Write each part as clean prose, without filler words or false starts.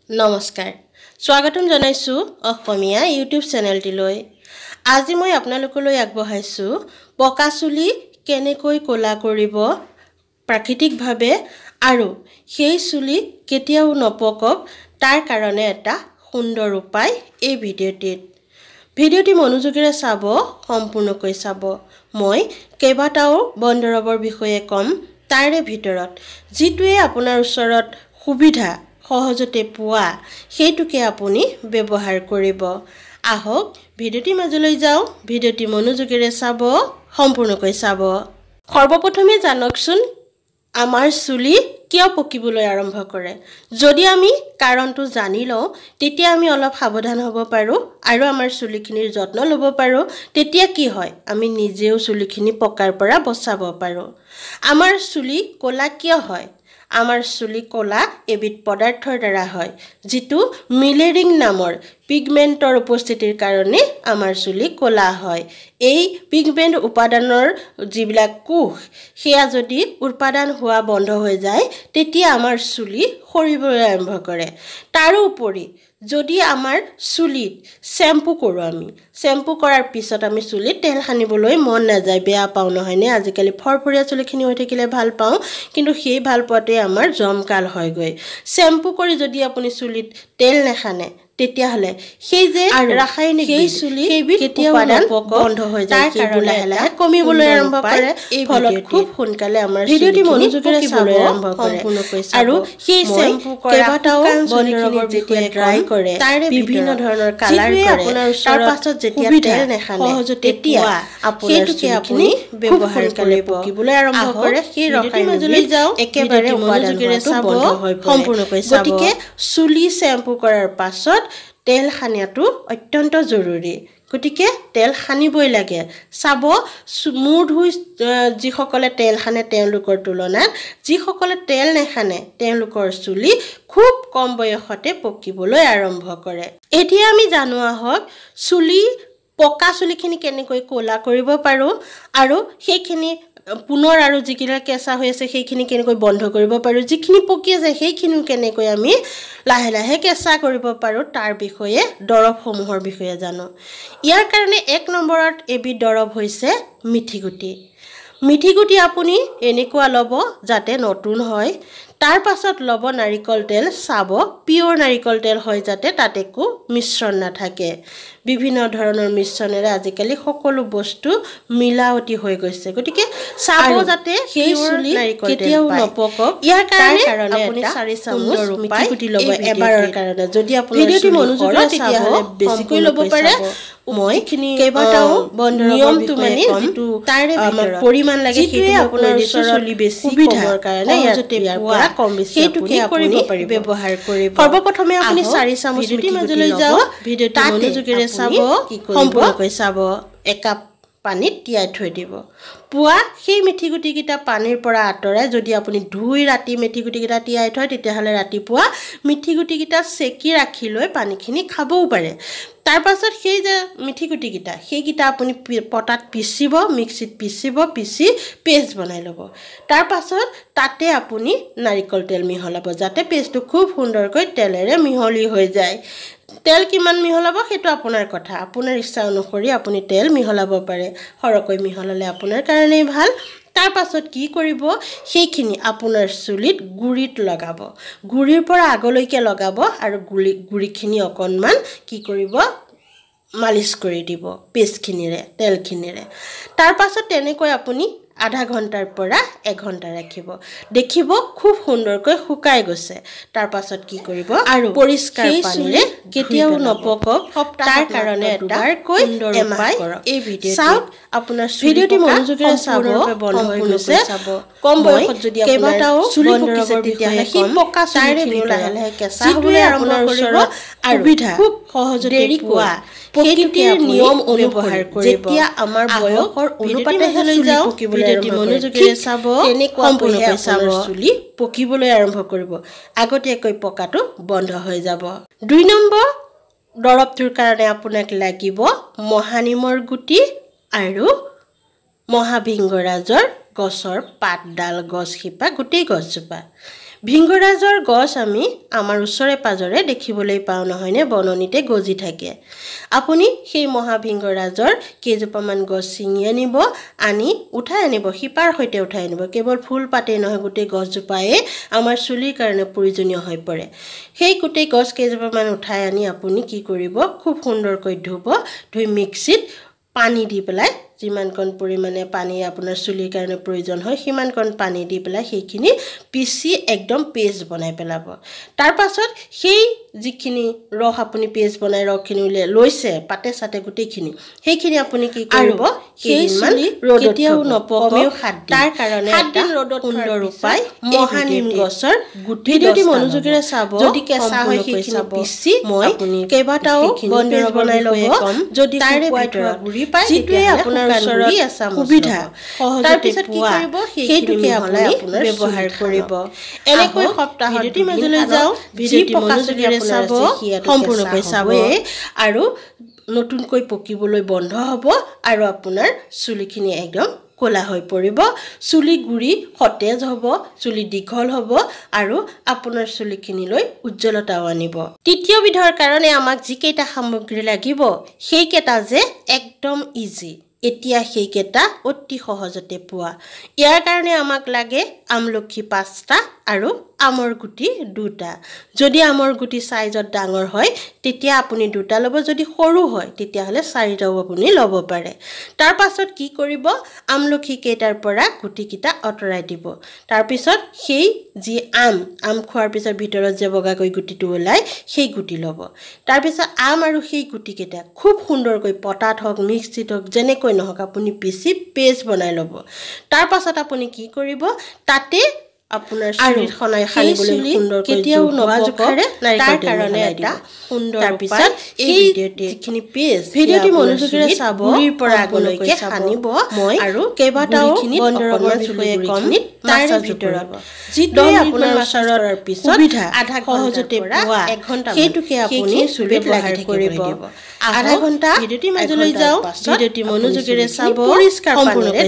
নমস্কাৰ স্বাগতম জনাইছো অসমীয়া ইউটিউব চেনেলটিলৈ আজি মই আপোনালোকলৈ আগবঢ়াইছো পকা চুলি কেনেকৈ কোলা কৰিব প্ৰাকৃতিকভাৱে আৰু সেই চুলি কেতিয়াও নপকক তাৰ কাৰণে এটা সুন্দৰ উপায় এই ভিডিঅ'টি মনোযোগেৰে চাব সম্পূৰ্ণকৈ চাব মই কেইবাটাও বনদৰৱৰ বিষয়ে কম তাৰে ভিতৰত যিটোৱে আপোনাৰ ওচৰত সুবিধা সহজতে পোৱা সেইটোকে আপুনি ব্যৱহাৰ কৰিব আহক ভিডিঅ'টি মাজলৈ যাও ভিডিঅ'টি মনোযোগেৰে চাব সম্পূৰ্ণকৈ চাব সৰ্বপ্ৰথমে জানকচোন আমাৰ চুলি কিয় পকিবলৈ আৰম্ভ কৰে যদি আমি কাৰণটো জানি লওঁ তেতিয়া আমি অলপ সাৱধান হ'ব পাৰো আৰু আমাৰ চুলিখিনিৰ যত্ন ল'ব পাৰো তেতিয়া কি হয় আমি নিজেও চুলিখিনি পকাৰ পৰা বচাব পাৰো আমাৰ চুলি কোলা কিয় হয় আমাৰ চুলি কোলা এবিধ পদাৰ্থৰ দ্বাৰা হয় যিটো মিলেৰিং নামৰ পিগমেন্টৰ উপস্থিতিৰ কাৰণে আমাৰ চুলি কোলা হয় এই পিগমেন্ট উপাদানৰ যিবিলাক কোষ সেয়া যদি উৎপাদন হোৱা বন্ধ হৈ যায় তেতিয়া আমাৰ চুলি সৰিবলৈ আৰম্ভ কৰে তাৰোপৰি যদি আমাৰ চুলিত শ্যাম্পু কৰো আমি শ্যাম্পু কৰাৰ পিছত আমি চুলিত তেল সানিবলৈ মন নাযায় বেয়া পাও নহয়নে আজিকালি ফৰফৰীয়া চুলিখিনি হৈ থাকিলে ভাল পাও কিন্তু সেই ভাল পোৱাতে আমাৰ জমকাল হয় গৈ শ্যাম্পু কৰি যদি আপুনি চুলিত তেল নেখানে তেতিয়া হলে সেই যে ৰাসায়নিক সেই চুলি কেতিয়াও বন্ধ হৈ যায় তাৰ লাহে লাহে কমিবলৈ আৰম্ভ কৰে এই ফলত খুব সোনকালে আমাৰ ভিডিঅ'টি মনোযোগেৰে চাবলৈ আৰম্ভ কৰে আৰু সেই শ্যাম্পু কেইবাটাও বনদৰৱৰ যেতিয়া ট্ৰাই কৰে তাৰে বিভিন্ন ধৰণৰ কালাৰ কৰে তাৰ পাছত যেতিয়া তেল নেখানে তেতিয়া সেইটোকে আপুনি ব্যৱহাৰ কৰি পকিবলৈ আৰম্ভ কৰে সেই ৰাসায়নিক মাজলৈ যাও একেবাৰে মনোযোগেৰে চাব সম্পূৰ্ণকৈ চাব গতিকে চুলি শ্যাম্পু কৰাৰ পাছত তেল সানিয়াটো অত্যন্ত জৰুৰী গতিকে তেল সানিবই লাগে চাব মূৰ ধুই যিসকলে তেল সানে তেওঁলোকৰ তুলনাত যিসকলে তেল নেখানে তেওঁলোকৰ চুলি খুব কম বয়সতে পকিবলৈ আৰম্ভ কৰে এতিয়া আমি জানো আহক চুলি পকা চুলিখিনি কেনেকৈ কোলা কৰিব পাৰো আৰু সেইখিনি পুনৰ আৰু যিকিটা কেঁচা হৈ আছে সেইখিনি কেনেকৈ বন্ধ কৰিব পাৰো যিখিনি পকি আছে সেইখিনিও কেনেকৈ আমি লাহে লাহে কেঁচা কৰিব পাৰো তাৰ বিষয়ে দৰৱসমূহৰ বিষয়ে জানো ইয়াৰ কাৰণে এক নম্বৰত এবিধ দৰৱ হৈছে মিঠিগুটি আপুনি এনেকুৱা লব যাতে নতুন হয় তাৰ পাছত লব নাৰিকল তেল চাব পিওৰ নাৰিকল তেল হয় যাতে তাতে একো মিশ্ৰণ নাথাকে বিভিন্ন ধৰণৰ মিশ্ৰণেৰে আজিকালি সকলো বস্তু মিলাওটি হৈ গৈছে গতিকে চাব যাতে সেই চুলি কেতিয়াও নপকক ইয়াৰ কাৰণে আপুনি 4 চামুচ মিঠিগুটি লব এবাৰৰ কাৰণে যদি আপুনি ভিডিঅ'টি মনোযোগেৰে তেতিয়া হলে বেছিকৈ লব পাৰে মই কেইবাটাও নিয়মটো মানে যেটো তাৰে আমাৰ পৰিমাণ লাগে সেইটো আপোনাৰ চুলি বেছি কমৰ কাৰণে ইয়াতে পৰা কম বেছি সেইটোকে আপুনি ব্যৱহাৰ কৰিব সৰ্বপ্ৰথমে আপুনি 4 চামুচ ভিডিঅ'টি মাজলৈ যাও ভিডিঅ'টি মনোযোগেৰে চাব সম্পূৰ্ণকৈ চাব একাপ পানীত তিয়াই থৈ দিব পুৱা সেই মিঠিগুটি কিটা পানীৰ পৰা আঁতৰাই যদি আপুনি ধুই ৰাতি মিঠিগুটি কিটা তিয়াই থয় তেতিয়া হলে ৰাতিপুৱা মিঠিগুটি কিটা সেকি ৰাখি লৈ পানীখিনি খাবও পাৰে তাৰ পাছত সেই যে মিঠিগুটি কিটা সেইকিটা আপুনি পটাত পিচিব মিক্সিত পিচি পেষ্ট বনাই লব তাৰ পাছত তাতে আপুনি নাৰিকল তেল মিহলাব যাতে পেষ্টটো খুব সুন্দৰকৈ তেলেৰে মিহলি হৈ যায় তেল কিমান মিহলাব সেইটো আপোনাৰ কথা আপোনাৰ ইচ্ছা অনুসৰি আপুনি তেল মিহলাব পাৰে হৰকৈ মিহলালে আপোনাৰ কাৰণেই ভাল তাৰ পাছত কি কৰিব সেইখিনি আপোনাৰ চুলিত গুৰিত লগাব গুৰিৰ পৰা আগলৈকে লগাব আৰু গুৰিখিনি অকনমান কি কৰিব মালিশ কৰি দিব পেষ্টখিনিৰে তেলখিনিৰে তাৰ পাছত তেনেকৈ আপুনি আধা ঘণ্টাৰ পৰা 1 ঘণ্টা ৰাখিব দেখিব খুব সুন্দৰকৈ শুকাই গৈছে তাৰ পাছত কি কৰিব আৰু পৰিষ্কাৰ পানীৰে কেতিয়াও নপকক তাৰ কাৰণে দুবাৰকৈ এমাহ কৰক এই ভিডিঅ'টো চাওক আপোনাৰ ভিডিঅ'টি মনোযোগেৰে চাব বন্ধ হৈ গৈছে কম বয়সত যদি কেইবাটাও চুলি পকিছে তেতিয়া সেই পকা চুলিখিনি লাহে লাহে কেঁচা হ'বলৈ আৰম্ভ কৰিব আৰু খুব সহজতে দেৰি পোৱা প্ৰকৃতিৰ নিয়ম অনুসৰণ কৰিব যেতিয়া আমাৰ বয়সৰ অনুপাতে লৈ যাও ভিডিঅ'টি মনোযোগেৰে চাব সম্পূৰ্ণকৈ চাব চুলি পকিবলৈ আৰম্ভ কৰিব আগতীয়াকৈ পকাটো বন্ধ হৈ যাব 2 নম্বৰ দৰৱটোৰ কাৰণে আপোনাক লাগিব মহানিমৰ গুটি আৰু মহাভিংগৰাজৰ গছৰ পাতডাল গছ শিপা গুটি গছজোপা ভিংগৰাজৰ গছ আমি আমাৰ ওচৰে পাজৰে দেখিবলৈ পাওঁ নহয়নে বননিতে গজি থাকে আপুনি সেই মহাভিংগৰাজৰ কেইজোপামান গছ ছিঙি আনিব আনি উঠাই আনিব শিপাৰ সৈতে উঠাই আনিব কেৱল ফুল পাতেই নহয় গোটেই গছজোপায়ে আমাৰ চুলিৰ কাৰণে প্ৰয়োজনীয় হৈ পৰে সেই গোটেই গছ কেইজোপামান উঠাই আনি আপুনি কি কৰিব খুব সুন্দৰকৈ ধুই মিক্সিত পানী দি পেলাই যিমানকণ পৰিমাণে পানী আপোনাৰ চুলিৰ কাৰণে প্ৰয়োজন হয় সিমানকণ পানী দি পেলাই সেইখিনি পিচি একদম পেষ্ট বনাই পেলাব তাৰ পাছত সেই যিখিনি ৰস আপুনি পেষ্ট বনাই ৰসখিনি লৈছে পাতে সাতে গুটেইখিনি সেইখিনি আপুনি কি কৰিব সেই চুলি কেতিয়াও নপকেও তাৰ কাৰণে 7 দিন ৰ'দত সুন্দৰ উপায় মহানিম গছৰ গুটি ভিডিঅ'টি মনোযোগেৰে চাব যদি কেঁচা হয় সেইখিনি পিচি মই কেইবাটাও বন্ধ বনাই ল'ব যদি তাৰে ভিতৰত গুৰি পায় যিটোৱে আপোনাৰ ওচৰত সুবিধা সহজতে পোৱা সেইটোকে আপুনি ব্যৱহাৰ কৰিব এনেকৈ সপ্তাহত ভিডিঅ'টি মাজলৈ যাওঁ ভিডিঅ'টি মনোযোগেৰে চাব সম্পূৰ্ণকৈ চাব আৰু নতুনকৈ পকিবলৈ বন্ধ হ'ব আৰু আপোনাৰ চুলিখিনি একদম কোলা হৈ পৰিব চুলি গুৰি সতেজ হ'ব চুলি দীঘল হ'ব আৰু আপোনাৰ চুলিখিনিলৈ উজ্জ্বলতাও আনিব তৃতীয় বিধৰ কাৰণে আমাক যিকেইটা সামগ্ৰী লাগিব সেইকেইটা যে একদম ইজি এতিয়া সেইকেইটা অতি সহজতে পোৱা ইয়াৰ কাৰণে আমাক লাগে আমলখি 5টা আৰু আমৰ গুটি 2টা যদি আমৰ গুটি সাইজত ডাঙৰ হয় তেতিয়া আপুনি 2টা ল'ব যদি সৰু হয় তেতিয়া হলে 4টাও আপুনি ল'ব পাৰে তাৰ পাছত কি কৰিব আমলখি কেইটাৰ পৰা গুটি কিটা অতৰাই দিব তাৰ পিছত সেই যি আম খোৱাৰ পিছত ভিতৰত যে বগাকৈ গুটিটো ওলাই সেই গুটি ল'ব তাৰ পিছত আম আৰু সেই গুটি কেইটা খুব সুন্দৰকৈ পটাত হওক মিক্সিত হওক যেনেকৈ নহওক আপুনি পিচি পেষ্ট বনাই ল'ব তাৰ পাছত আপুনি কি কৰিব তাতে আপোনাৰ শৰীৰ খনাই খানিবলৈ সুন্দৰ কেতিয়াও নপকাৰে তাৰ কাৰণে এটা সুন্দৰ তাৰ পিছত এই ভিডিঅ'টি পেষ্ট ভিডিঅ'টি মনোযোগেৰে চাব গুৰিৰ পৰা আগলৈকে খানিব মই আৰু কেইবাটাও বন্ধৰৰ বিষয়ে কম তাৰ ভিতৰত যিটোৱে আপোনাৰ ওচৰৰ পিছত আধা সহজতে পোৱা 1 ঘণ্টা সেইটোকে আপুনি চুলিত ব্যৱহাৰ কৰিব আধা ঘণ্টা ভিডিঅ'টি মাজলৈ যাওঁ ভিডিঅ'টি মনোযোগেৰে চাব পৰিষ্কাৰ পানীৰে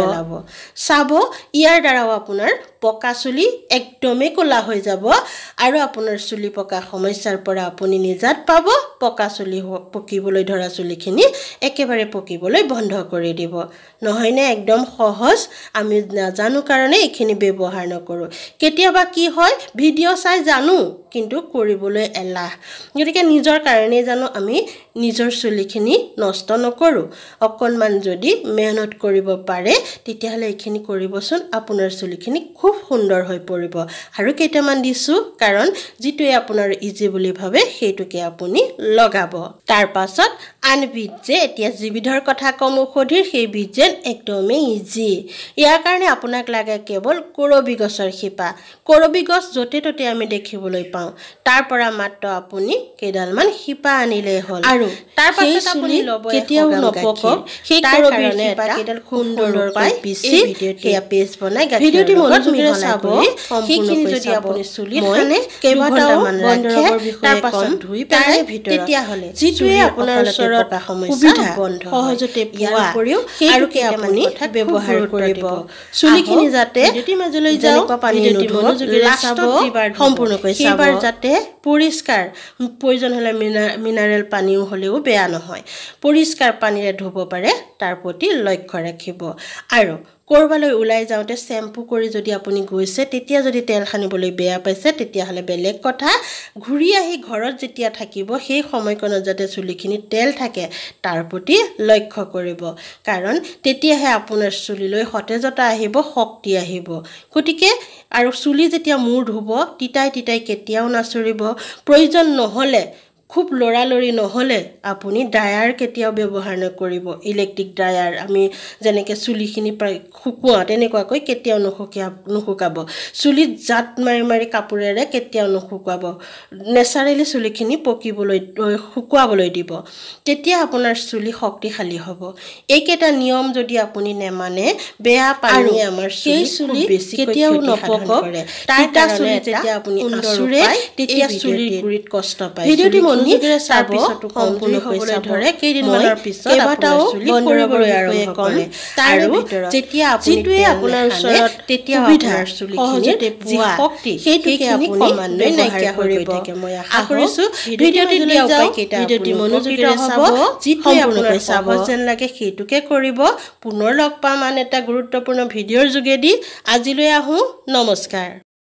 চাব ইয়াৰ দ্বাৰাও আপোনাৰ পকা চুলি একদমে কোলা হৈ যাব আৰু আপোনাৰ চুলি পকা সমস্যাৰ পৰা আপুনি নিজাত পাব পকা চুলি পকিবলৈ ধৰা চুলিখিনি একেবাৰে পকিবলৈ বন্ধ কৰি দিব নহয়নে একদম সহজ আমি নাজানো কাৰণে এইখিনি ব্যৱহাৰ নকৰো কেতিয়াবা কি হয় ভিডিঅ' চাই জানো কিন্তু কৰিবলৈ এলাহ গতিকে নিজৰ কাৰণে জানো আমি নিজৰ চুলিখিনি নষ্ট নকৰো অকনমান যদি মেহনত কৰিব পাৰে তেতিয়াহলে এইখিনি কৰিবচোন আপোনাৰ চুলিখিনি খুব সুন্দৰ হৈ পৰিব আৰু কেইটামান দিছো কাৰণ যিটোৱে আপোনাৰ ইজি বুলি ভাবে সেইটোকে আপুনি লগাব তাৰ পাছত আনবিধ যে এতিয়া যিবিধৰ কথা কম ঔষধিৰ সেই বিধ যেন একদমেই ইজি ইয়াৰ কাৰণে আপোনাক লাগে কেৱল কৰবি গছৰ শিপা কৰবি গছ যতে ততে আমি দেখিবলৈ পাওঁ তাৰ পৰা মাত্ৰ আপুনি কেইডালমান শিপা আনিলে হ'ল আৰু তাৰ পাছত আপুনি লব কেতিয়াও নপকক সেই কৰবি শিপা কেইডাল সুন্দৰকৈ পিচি সেয়া পেষ্ট বনাই ভিডিঅ'টি মনোযোগেৰে চাব সেইখিনি যদি আপুনি চুলিত খানে কেইবাটাও বন্ধৰৰ বিষয়ে কম ধুই পেলাই তেতিয়া হলে যিটোৱে আপোনাৰ ওচৰত সমস্যা বন্ধ সহজতে পোৱা আৰু কে আপুনি ব্যৱহাৰ কৰিব চুলিখিনি যাতে ভিডিঅ'টি মাজলৈ যাওঁ ভিডিঅ'টি মনোযোগেৰে চাব সম্পূৰ্ণকৈ চাব যাতে পৰিষ্কাৰ প্ৰয়োজন হলে মিনাৰেল পানীও হলেও বেয়া নহয় পৰিষ্কাৰ পানীৰে ধুব পাৰে তাৰ প্ৰতি লক্ষ্য ৰাখিব আৰু কৰবালৈ ওলাই যাওঁতে শ্যাম্পু কৰি যদি আপুনি গৈছে তেতিয়া যদি তেল খানিবলৈ বেয়া পাইছে তেতিয়া হলে বেলেগ কথা ঘূৰি আহি ঘৰত যেতিয়া থাকিব সেই সময়কণত যাতে চুলিখিনি তেল থাকে তাৰ প্ৰতি লক্ষ্য কৰিব কাৰণ তেতিয়াহে আপোনাৰ চুলিলৈ সতেজতা আহিব শক্তি আহিব গতিকে আৰু চুলি যেতিয়া মূৰ ধুব তিতাই কেতিয়াও নাচৰিব প্ৰয়োজন নহলে খুব লৰালৰি নহলে আপুনি ড্ৰায়াৰ কেতিয়াও ব্যৱহাৰ নকৰিব ইলেক্ট্ৰিক ড্ৰায়াৰ আমি যেনেকৈ চুলিখিনি প্ৰায় শুকুৱা তেনেকুৱাকৈ কেতিয়াও নুশুকাব চুলিত জাত মাৰি কাপোৰেৰে কেতিয়াও নুশুকাব নেচাৰেলি চুলিখিনি পকিবলৈ শুকুৱাবলৈ দিব তেতিয়া আপোনাৰ চুলি শক্তিশালী হ'ব এইকেইটা নিয়ম যদি আপুনি নেমানে বেয়া পানী আমাৰ চুলি কেতিয়াও নপকক তাৰ কাৰণে যেতিয়া আপুনি আঁচুৰে তেতিয়া চুলিৰ গুৰিত কষ্ট পায় ভিডিঅ'টি মনোযোগেৰে চাব সম্পূৰ্ণ হ'বলৈ ধৰে কেইদিনমানৰ পিছত কেইবাটাও বন্ধ হ'বলৈ আৰম্ভ কৰে আৰু যেতিয়া যিটোৱে আপোনাৰ ওচৰত তেতিয়া আপোনাৰ চুলিখিনিৰ যি শক্তি সেইটোকে আপুনি ক্ৰমান্বয়ে নাইকিয়া কৰিব থাকে মই আশা কৰিছোঁ ভিডিঅ'টি দিয়া উপায়কেইটা ভিডিঅ'টি মনোযোগেৰে চাব যিটোৱে আপোনাৰ সহজ যেন লাগে সেইটোকে কৰিব পুনৰ লগ পাম আন এটা গুৰুত্বপূৰ্ণ ভিডিঅ'ৰ যোগেদি আজিলৈ আহোঁ নমস্কাৰ